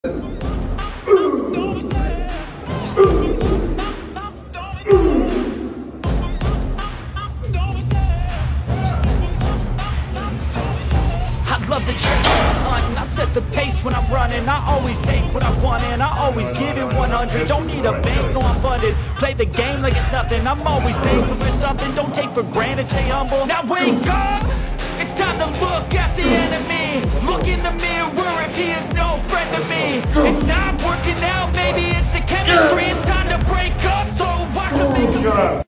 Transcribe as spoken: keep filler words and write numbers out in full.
Love the chase when I'm hunting, I set the pace when I'm running. I always take what I want and I always give it one hundred. Don't need a bank, no I'm funded. Play the game like it's nothing. I'm always thankful for something. Don't take for granted, stay humble. Now wake up, it's time to look at the enemy. Look in the mirror if he is no friend to me. It's not working out, maybe it's the chemistry. It's time to break up so I can make a